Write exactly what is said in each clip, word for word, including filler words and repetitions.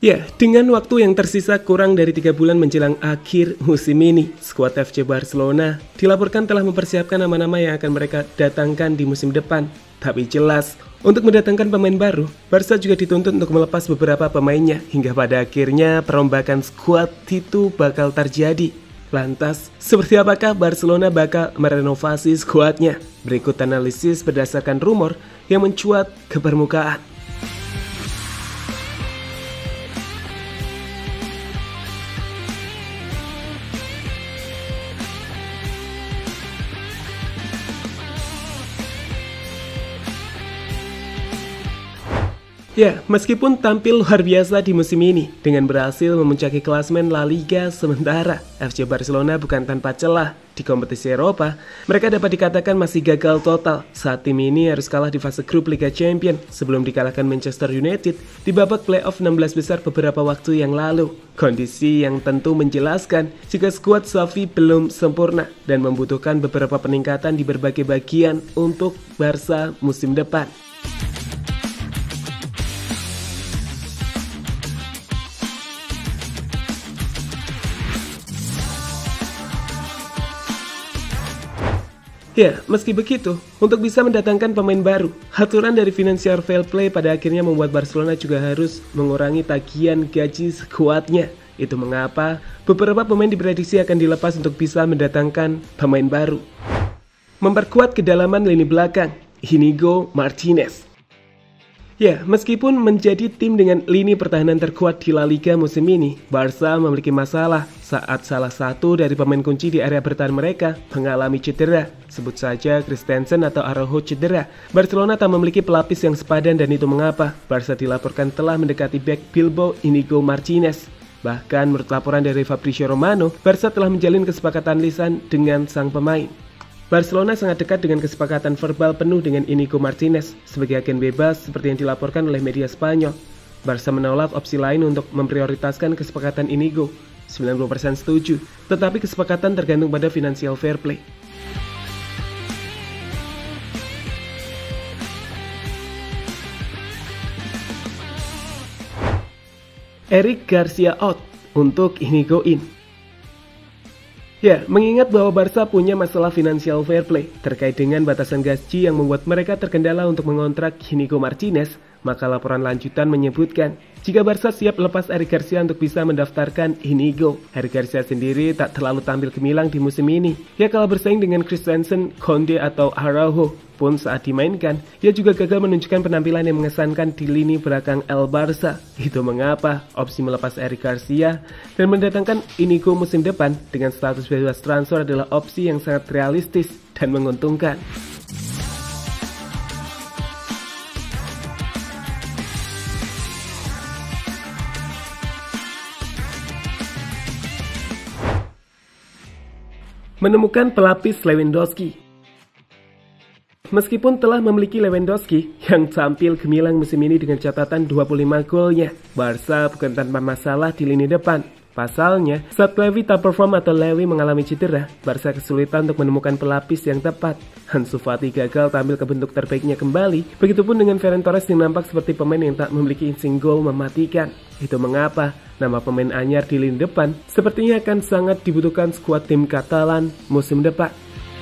Ya, dengan waktu yang tersisa kurang dari tiga bulan menjelang akhir musim ini, skuad F C Barcelona dilaporkan telah mempersiapkan nama-nama yang akan mereka datangkan di musim depan. Tapi jelas, untuk mendatangkan pemain baru, Barca juga dituntut untuk melepas beberapa pemainnya, hingga pada akhirnya perombakan skuad itu bakal terjadi. Lantas, seperti apakah Barcelona bakal merenovasi skuadnya? Berikut analisis berdasarkan rumor yang mencuat ke permukaan. Ya, meskipun tampil luar biasa di musim ini dengan berhasil memuncaki klasemen La Liga sementara, F C Barcelona bukan tanpa celah di kompetisi Eropa. Mereka dapat dikatakan masih gagal total saat tim ini harus kalah di fase grup Liga Champions sebelum dikalahkan Manchester United di babak playoff enam belas besar beberapa waktu yang lalu. Kondisi yang tentu menjelaskan jika skuad Xavi belum sempurna dan membutuhkan beberapa peningkatan di berbagai bagian untuk Barca musim depan. Ya, meski begitu, untuk bisa mendatangkan pemain baru, aturan dari Financial Fair Play pada akhirnya membuat Barcelona juga harus mengurangi tagihan gaji skuadnya. Itu mengapa beberapa pemain diprediksi akan dilepas untuk bisa mendatangkan pemain baru. Memperkuat kedalaman lini belakang, Inigo Martinez. Ya, meskipun menjadi tim dengan lini pertahanan terkuat di La Liga musim ini, Barca memiliki masalah saat salah satu dari pemain kunci di area bertahan mereka mengalami cedera. Sebut saja Christensen atau Araujo cedera. Barcelona tak memiliki pelapis yang sepadan dan itu mengapa Barca dilaporkan telah mendekati bek Bilbao Inigo Martinez. Bahkan menurut laporan dari Fabrizio Romano, Barca telah menjalin kesepakatan lisan dengan sang pemain. Barcelona sangat dekat dengan kesepakatan verbal penuh dengan Inigo Martinez sebagai agen bebas seperti yang dilaporkan oleh media Spanyol. Barca menolak opsi lain untuk memprioritaskan kesepakatan Inigo, sembilan puluh persen setuju, tetapi kesepakatan tergantung pada Financial Fair Play. Eric Garcia out untuk Inigo in. Ya, mengingat bahwa Barca punya masalah Financial Fair Play terkait dengan batasan gaji yang membuat mereka terkendala untuk mengontrak Inigo Martinez, maka laporan lanjutan menyebutkan jika Barca siap lepas Eric Garcia untuk bisa mendaftarkan Inigo. Eric Garcia sendiri tak terlalu tampil gemilang di musim ini. Ia kalah bersaing dengan Christensen, Konde atau Araujo. Pun saat dimainkan, ia juga gagal menunjukkan penampilan yang mengesankan di lini belakang El Barca. Itu mengapa opsi melepas Eric Garcia dan mendatangkan Inigo musim depan dengan status bebas transfer adalah opsi yang sangat realistis dan menguntungkan. Menemukan pelapis Lewandowski. Meskipun telah memiliki Lewandowski yang tampil gemilang musim ini dengan catatan dua puluh lima golnya, Barca bukan tanpa masalah di lini depan. Pasalnya, saat Levi tak perform atau Levi mengalami cedera, Barca kesulitan untuk menemukan pelapis yang tepat. Ansu Fati gagal tampil ke bentuk terbaiknya kembali, begitupun dengan Ferran Torres yang nampak seperti pemain yang tak memiliki insting gol mematikan. Itu mengapa nama pemain anyar di lini depan sepertinya akan sangat dibutuhkan skuad tim Katalan musim depan.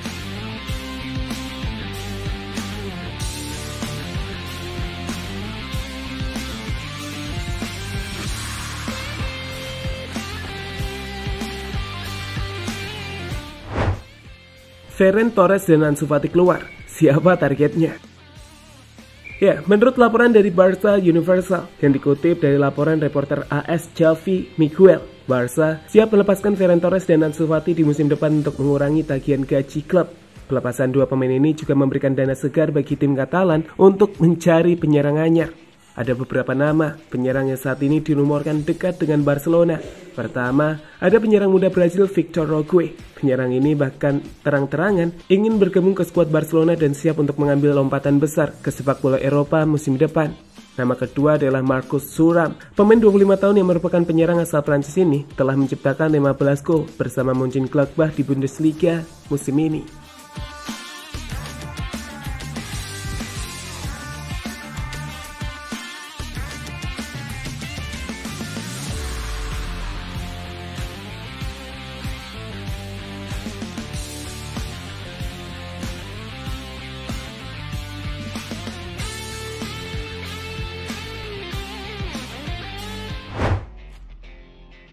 Ferran Torres dan Ansu Fati keluar, siapa targetnya? Ya, menurut laporan dari Barca Universal yang dikutip dari laporan reporter A S Xavi Miguel, Barca siap melepaskan Ferran Torres dan Ansu Fati di musim depan untuk mengurangi tagihan gaji klub. Pelepasan dua pemain ini juga memberikan dana segar bagi tim Katalan untuk mencari penyerang anyar. Ada beberapa nama penyerang yang saat ini dirumorkan dekat dengan Barcelona. Pertama, ada penyerang muda Brazil Victor Roque. Penyerang ini bahkan terang-terangan ingin bergabung ke skuad Barcelona dan siap untuk mengambil lompatan besar ke sepak bola Eropa musim depan. Nama kedua adalah Marcus Thuram. Pemain dua puluh lima tahun yang merupakan penyerang asal Prancis ini telah menciptakan lima belas gol bersama Mönchengladbach di Bundesliga musim ini.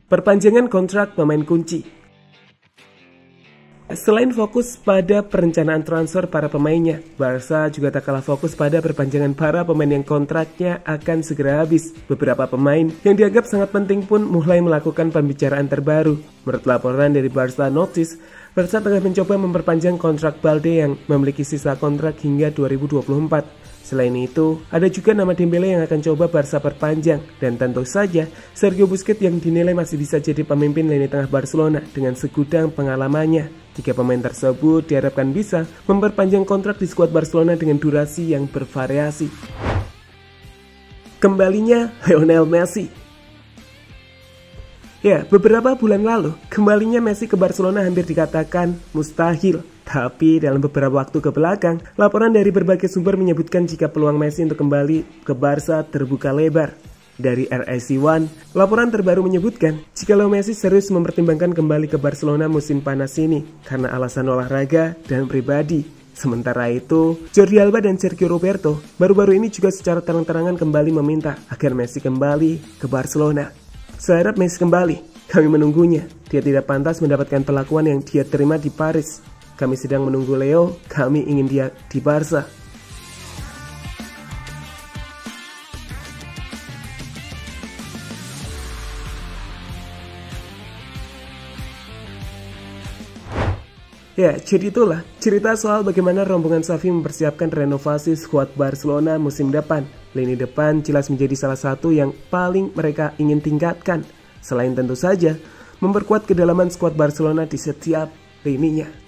Perpanjangan kontrak pemain kunci. Selain fokus pada perencanaan transfer para pemainnya, Barca juga tak kalah fokus pada perpanjangan para pemain yang kontraknya akan segera habis. Beberapa pemain yang dianggap sangat penting pun mulai melakukan pembicaraan terbaru. Menurut laporan dari Barca Notice, Barca tengah mencoba memperpanjang kontrak Balde yang memiliki sisa kontrak hingga dua ribu dua puluh empat. Selain itu, ada juga nama Dembele yang akan coba Barca perpanjang. Dan tentu saja, Sergio Busquets yang dinilai masih bisa jadi pemimpin lini tengah Barcelona dengan segudang pengalamannya. Tiga pemain tersebut diharapkan bisa memperpanjang kontrak di skuad Barcelona dengan durasi yang bervariasi. Kembalinya Lionel Messi. Ya, beberapa bulan lalu, kembalinya Messi ke Barcelona hampir dikatakan mustahil. Tapi dalam beberapa waktu ke belakang, laporan dari berbagai sumber menyebutkan jika peluang Messi untuk kembali ke Barca terbuka lebar. Dari R S C One, laporan terbaru menyebutkan jika Leo Messi serius mempertimbangkan kembali ke Barcelona musim panas ini karena alasan olahraga dan pribadi. Sementara itu, Jordi Alba dan Sergio Roberto baru-baru ini juga secara terang-terangan kembali meminta agar Messi kembali ke Barcelona. Saya harap Messi kembali, kami menunggunya. Dia tidak pantas mendapatkan perlakuan yang dia terima di Paris. Kami sedang menunggu Leo, kami ingin dia di Barca. Ya, jadi itulah cerita soal bagaimana rombongan Xavi mempersiapkan renovasi skuad Barcelona musim depan. Lini depan jelas menjadi salah satu yang paling mereka ingin tingkatkan. Selain tentu saja memperkuat kedalaman skuad Barcelona di setiap lininya.